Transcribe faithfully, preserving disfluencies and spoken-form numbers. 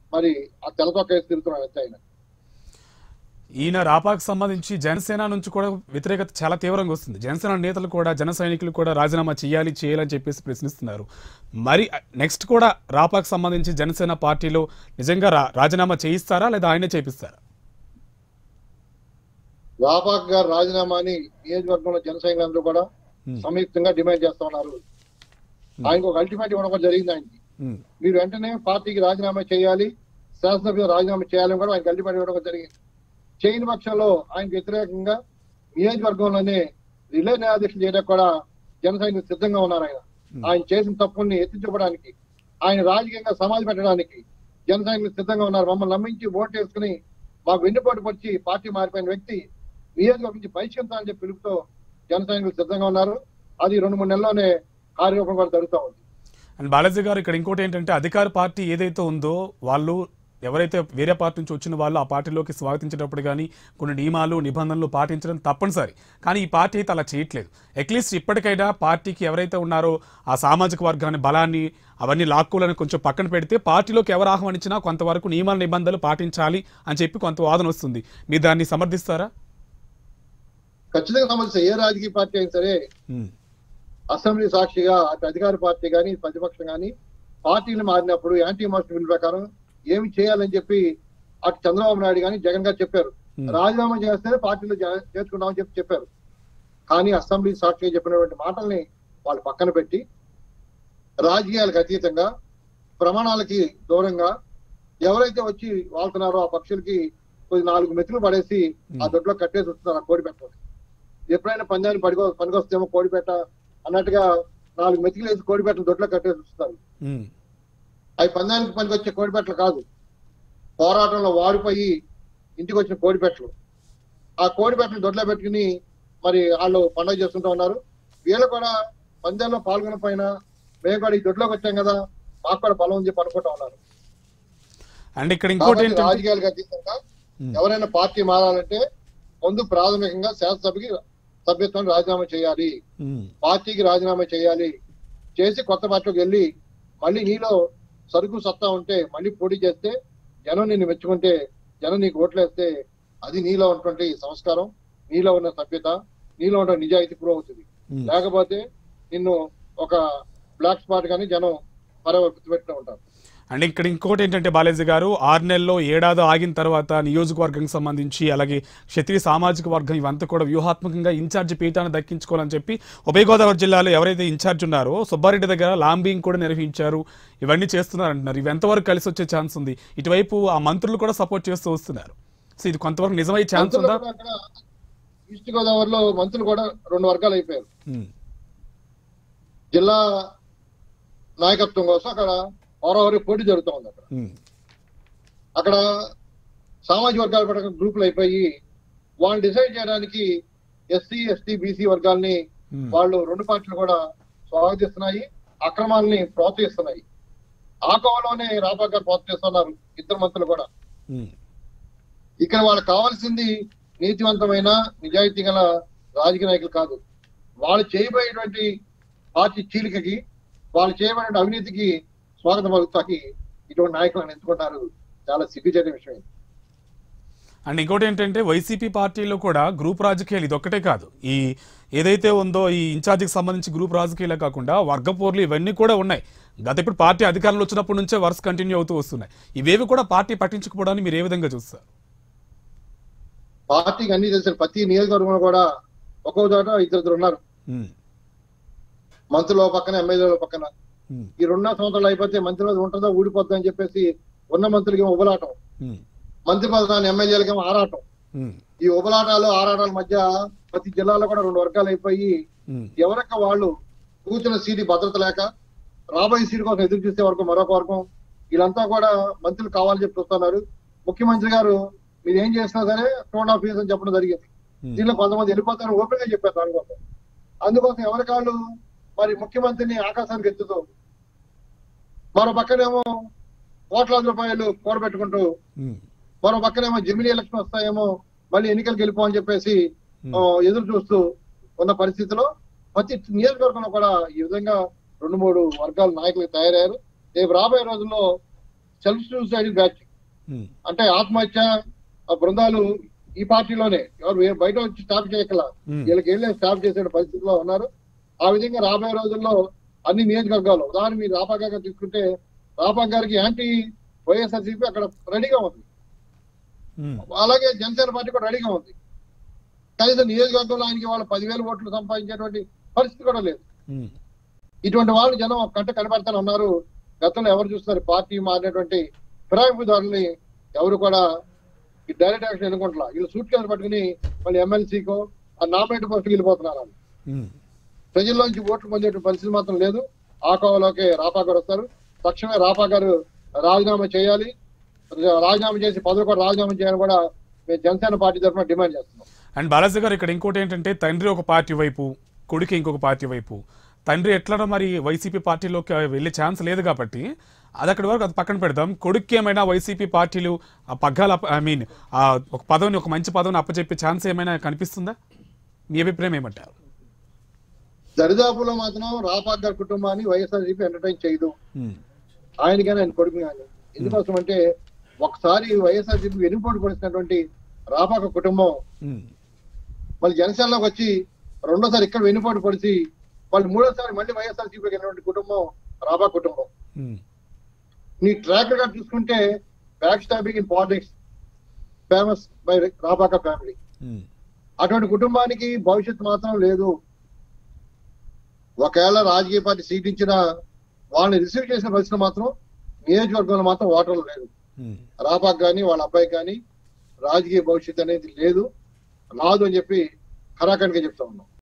మరి ఆ తెలతొక్క వేసి తిరుగుతున్నాడు అంతే ఆయన. ఈయన రాపాకు సంబంధించి జనసేన నుంచి కూడా వ్యతిరేకత చాలా తీవ్రంగా వస్తుంది. జనసేన నేతలు కూడా జన సైనికులు కూడా రాజీనామా చేయాలి చేయాలని చెప్పేసి ప్రశ్నిస్తున్నారు. మరి నెక్స్ట్ కూడా రాపాకు సంబంధించి జనసేన పార్టీలో నిజంగా రా రాజీనామా చేయిస్తారా లేదా ఆయనే చేపిస్తారా? రాపాక్ గారు రాజీనామాని నియోజకవర్గంలో జన సైనికులందరూ కూడా సంయుక్తంగా డిమాండ్ చేస్తా ఉన్నారు. ఆయనకు ఒక అల్టిమేట్ ఇవ్వడం కూడా జరిగింది. ఆయనకి మీరు వెంటనే పార్టీకి రాజీనామా చేయాలి, శాసనసభ్యులు రాజీనామా చేయాలని కూడా ఆయనకి అల్టిమేట్ ఇవ్వడం కూడా జరిగింది. చేయని పక్షంలో ఆయనకు వ్యతిరేకంగా నియోజకవర్గంలోనే రిలే న్యాయాధీశులు చేయడానికి కూడా జన సైనికులు సిద్ధంగా ఉన్నారు. ఆయన ఆయన చేసిన తప్పుల్ని ఎత్తి చూపడానికి, ఆయన రాజకీయంగా సమాధి పెట్టడానికి జన సైనికులు సిద్ధంగా ఉన్నారు. మమ్మల్ని నమ్మించి ఓటు వేసుకుని మాకు వెన్నుపోటు పొడిచి పార్టీ మారిపోయిన వ్యక్తి నియోజకవర్గం నుంచి బహిష్కరించాలని చెప్పి పిలుపుతో జన సైనికులు సిద్ధంగా ఉన్నారు. అది రెండు మూడు నెలల్లోనే కార్యరూపం కూడా జరుగుతూ ఉంది. అండ్ బాలాజీ గారు, ఇక్కడ ఇంకోటి ఏంటంటే అధికార పార్టీ ఏదైతే ఉందో వాళ్ళు ఎవరైతే వేరే పార్టీ నుంచి వచ్చిన వాళ్ళు ఆ పార్టీలోకి స్వాగతించేటప్పుడు కానీ కొన్ని నియమాలు నిబంధనలు పాటించడం తప్పనిసరి. కానీ ఈ పార్టీ అయితే అలా చేయట్లేదు. అట్లీస్ట్ ఇప్పటికైనా పార్టీకి ఎవరైతే ఉన్నారో ఆ సామాజిక వర్గాన్ని బలాన్ని అవన్నీ లాక్కోవాలని కొంచెం పక్కన పెడితే పార్టీలోకి ఎవరు ఆహ్వానించినా కొంతవరకు నియమాల నిబంధనలు పాటించాలి అని చెప్పి కొంత వాదన వస్తుంది. మీరు దాన్ని సమర్థిస్తారా? ఖచ్చితంగా సమర్థిస్తా. ఏ రాజకీయ పార్టీ అయినా సరే అసెంబ్లీ సాక్షిగా అటు అధికార పార్టీ కానీ ప్రతిపక్షం కానీ పార్టీలు మారినప్పుడు యాంటీ మోషన్ బిల్ ప్రకారం ఏమి చేయాలని చెప్పి అటు చంద్రబాబు నాయుడు కానీ జగన్ గారు చెప్పారు. రాజీనామా చేస్తేనే పార్టీలో చేర్చుకుంటామని చెప్పి చెప్పారు. కానీ అసెంబ్లీ సాక్షిగా చెప్పినటువంటి మాటల్ని వాళ్ళు పక్కన పెట్టి రాజకీయాలకు అతీతంగా ప్రమాణాలకి దూరంగా ఎవరైతే వచ్చి వాళ్తున్నారో ఆ పక్షులకి కొద్ది నాలుగు మెతులు పడేసి ఆ దొడ్లో కట్టేసి వస్తున్నారు. ఆ కోడి పెట్ట ఎప్పుడైనా పందాన్ని పడిగో పనికొస్తేమో కోడిపెట్ట అన్నట్టుగా నాలుగు మెతుకులు వేసి కోడిపెట్టలు దొడ్లో కట్టేసి వస్తున్నారు. అవి పందానికి పనికి వచ్చే కోడిపెట్టలు కాదు, పోరాటంలో వాడిపోయి ఇంటికి వచ్చిన కోడిపెట్టలు. ఆ కోడిపెట్టలు దొడ్లో పెట్టుకుని మరి వాళ్ళు పండుగ చేసుకుంటూ ఉన్నారు. వీళ్ళు కూడా పందాల్లో పాల్గొన పైన మేము కూడా ఈ దొడ్లోకి వచ్చాం కదా, మాకు కూడా బలం ఉంది చెప్పి అనుకుంటా ఉన్నారు. అండ్ ఇక్కడ ఇంకోటి రాజకీయాలకు అతీతంగా ఎవరైనా పార్టీ మారాలంటే ముందు ప్రాథమికంగా శాసనసభకి సభ్యత్వాన్ని రాజీనామా చేయాలి, పార్టీకి రాజీనామా చేయాలి. చేసి కొత్త పార్టీలోకి వెళ్ళి మళ్ళీ నీలో సరుకు సత్తా ఉంటే మళ్ళీ పోటీ చేస్తే జనం నిన్ను మెచ్చుకుంటే జనం నీకు ఓట్లేస్తే అది నీలో ఉన్నటువంటి సంస్కారం, నీలో ఉన్న సభ్యత, నీలో ఉన్న నిజాయితీ ప్రూవ్ అవుతుంది. లేకపోతే నిన్ను ఒక బ్లాక్ స్పాట్ కానీ జనం మరో గుర్తుపెట్టుకుంటూ ఉంటారు. అండ్ ఇక్కడ ఇంకోటి ఏంటంటే బాలాజీ గారు, ఆరు నెలల్లో ఏడాది ఆగిన తర్వాత నియోజకవర్గం సంబంధించి అలాగే క్షత్రియ సామాజిక వర్గం ఇవంతా కూడా వ్యూహాత్మకంగా ఇన్ఛార్జ్ పీఠాన్ని దక్కించుకోవాలని చెప్పి ఉభయ గోదావరి జిల్లాలో ఎవరైతే ఇన్ఛార్జ్ ఉన్నారో సుబ్బారెడ్డి దగ్గర లాంబింగ్ కూడా నిర్వహించారు. ఇవన్నీ చేస్తున్నారు అంటున్నారు. ఇవి ఎంతవరకు కలిసి వచ్చే ఛాన్స్ ఉంది? ఇటువైపు ఆ మంత్రులు కూడా సపోర్ట్ చేస్తూ వస్తున్నారు. సో ఇది కొంతవరకు నిజమయ్యే ఛాన్స్ ఉందా? ఈస్ట్ గోదావరిలో మంత్రులు కూడా రెండు వర్గాలు అయిపోయారు. జిల్లా నాయకత్వం కోసం అక్కడ ఓరవరి పోటీ జరుగుతూ ఉంది. అక్కడ అక్కడ సామాజిక వర్గాల పట్ల గ్రూపులు అయిపోయి వాళ్ళు డిసైడ్ చేయడానికి ఎస్సీ ఎస్టీ బీసీ వర్గాల్ని వాళ్ళు రెండు పార్టీలు కూడా స్వాగతిస్తున్నాయి, అక్రమాలని ప్రోత్సహిస్తున్నాయి. ఆ కోవలోనే రాబాగ్ గారు ప్రోత్సహిస్తున్నారు ఇద్దరు మంత్రులు కూడా. ఇక్కడ వాళ్ళకి కావాల్సింది నీతివంతమైన నిజాయితీ గల రాజకీయ నాయకులు కాదు. వాళ్ళు చేయబోయేటువంటి పార్టీ చీలికకి, వాళ్ళు చేయబడిన అవినీతికి స్వాగతం పలుకుతాకి ఇటువంటి నాయకులను ఎంచుకుంటారు. చాలా సిగ్గుచేట విషయం. అండ్ ఇంకోటి ఏంటంటే వైసీపీ పార్టీలో కూడా గ్రూప్ రాజకీయాలు ఇది ఒక్కటే కాదు. ఈ ఏదైతే ఉందో ఈ ఇన్ఛార్జికి సంబంధించి గ్రూప్ రాజకీయాలే కాకుండా వర్గపోర్లు ఇవన్నీ కూడా ఉన్నాయి. గత ఇప్పుడు పార్టీ అధికారంలో వచ్చినప్పటి నుంచే వరుస కంటిన్యూ అవుతూ వస్తున్నాయి. ఇవేవి కూడా పార్టీ పట్టించుకోవడానికి మీరు ఏ విధంగా చూస్తారు? పార్టీకి అన్ని తెలిసిన ప్రతి నియోజకవర్గంలో కూడా ఒక్కో చోట ఇద్దరు ఉన్నారు. మంత్రుల పక్కన, ఎమ్మెల్యేల పక్కన. ఈ రెండున్నర సంవత్సరాలు అయిపోతే మంత్రి పదవి ఉంటుందా ఊడిపోతుందా అని చెప్పేసి ఉన్న మంత్రులకి ఉబలాటం, మంత్రి పదవి ఎమ్మెల్యేలకి ఆరాటం. ఈ ఉబలాటాలు ఆరాటాల మధ్య ప్రతి జిల్లాలో కూడా రెండు వర్గాలు అయిపోయి ఎవరక్క వాళ్ళు కూర్చున్న సీటు భద్రత లేక రాబోయే సీటు కోసం ఎదురు చూసే వరకు మరొక వర్గం. వీళ్ళంతా కూడా మంత్రులు కావాలని చెప్పి చూస్తున్నారు. ముఖ్యమంత్రి గారు మీరు ఏం చేసినా సరే టూ అండ్ హాఫ్ ఇయర్స్ అని చెప్పడం జరిగింది. దీనిలో కొంతమంది వెళ్ళిపోతారని ఓపెన్ గా చెప్పారు. దానికోసం అందుకోసం ఎవరి కాళ్ళు మరి ముఖ్యమంత్రిని ఆకాశానికి ఎత్తుతూ, మరో పక్కనేమో కోట్లాది రూపాయలు కూడబెట్టుకుంటూ, మరో పక్కనేమో జమినీ ఎలక్షన్ వస్తాయేమో మళ్ళీ ఎన్నికలకు వెళ్ళిపోవని చెప్పేసి ఎదురు చూస్తూ ఉన్న పరిస్థితిలో ప్రతి నియోజకవర్గంలో కూడా ఈ విధంగా రెండు మూడు వర్గాల నాయకులు తయారయ్యారు. రేపు రాబోయే రోజుల్లో సెల్ఫ్ సూసైడ్ బ్యాచ్, అంటే ఆత్మహత్య బృందాలు ఈ పార్టీలోనే, ఎవరు బయట వచ్చి స్టాప్ చేయగల వీళ్ళకి వెళ్ళే స్టాప్ చేసే పరిస్థితిలో ఉన్నారు. ఆ విధంగా రాబోయే రోజుల్లో అన్ని నియోజకవర్గాలు, ఉదాహరణ మీరు రాపా గారు తీసుకుంటే రాపా గారికి యాంటీ వైఎస్ఆర్సీపీ అక్కడ రెడీగా ఉంది, అలాగే జనసేన పార్టీ కూడా రెడీగా ఉంది. కనీసం నియోజకవర్గంలో ఆయనకి వాళ్ళు పదివేల ఓట్లు సంపాదించేటువంటి పరిస్థితి కూడా లేదు. ఇటువంటి వాళ్ళు జనం కంట కనబడతానే ఉన్నారు. గతంలో ఎవరు చూస్తున్నారు పార్టీ మారినటువంటి ఫిరాయింపుదారుల్ని ఎవరు కూడా ఈ డైరెక్ట్ యాక్షన్ ఎన్నుకుంటున్నా, వీళ్ళు సూట్ కేసు పట్టుకుని మళ్ళీ ఎమ్మెల్సీకో ఆ నామినేట్ పోస్టుకి వెళ్ళిపోతున్నారు. ప్రజల్లోంచి ఓట్లు పొందే పరిస్థితి మాత్రం లేదు. ఆ కోవలోకి రాపా గారు వస్తారు. తక్షణమే రాపా గారు రాజీనామా చేయాలి, రాజీనామా చేసి పదవి కూడా రాజీనామా చేయాలని కూడా మేము జనసేన పార్టీ తరఫున డిమాండ్ చేస్తున్నాం. అండ్ బాలాజీ గారు, ఇక్కడ ఇంకోటి ఏంటంటే తండ్రి ఒక పార్టీ వైపు, కొడుకు ఇంకొక పార్టీ వైపు. తండ్రి ఎట్లా మరి వైసీపీ పార్టీలోకి వెళ్ళే ఛాన్స్ లేదు కాబట్టి అది అక్కడి వరకు అది పక్కన పెడదాం. కొడుకు ఏమైనా వైసీపీ పార్టీలు ఆ పగ్గాల ఐ మీన్ ఆ ఒక పదవిని, ఒక మంచి పదవిని అప్పచెప్పే ఛాన్స్ ఏమైనా కనిపిస్తుందా? మీ అభిప్రాయం ఏమంటారు? దరిదాపులో మాత్రం రాపా గారి కుటుంబాన్ని వైఎస్ఆర్సీపీ ఎంటర్టైన్ చేయదు, ఆయనకైనా ఆయన కొడుకు కానీ. ఎందుకోసం అంటే ఒకసారి వైఎస్ఆర్సీపీ వెనుపోటు పడినటువంటి రాపాక కుటుంబం మళ్ళీ జనసేనలోకి వచ్చి రెండోసారి ఇక్కడ వెనుపోటు పడిచి వాళ్ళు మూడోసారి మళ్ళీ వైఎస్ఆర్సీపీకి వెళ్ళినటువంటి కుటుంబం రాపా కుటుంబం. నీ ట్రాక్ రికార్డ్ చూసుకుంటే back stabbing in politics famous by Rapaka family. అటువంటి కుటుంబానికి భవిష్యత్తు మాత్రం లేదు. ఒకవేళ రాజకీయ పార్టీ సీట్ ఇచ్చినా వాళ్ళని రిసీవ్ చేసిన పరిస్థితి మాత్రం నియోజకవర్గంలో మాత్రం ఓటర్లు లేదు. రాపాక్ కానీ వాళ్ళ అబ్బాయికి కానీ రాజకీయ భవిష్యత్తు అనేది లేదు, రాదు అని చెప్పి ఖరాఖండిగా చెప్తా ఉన్నాం.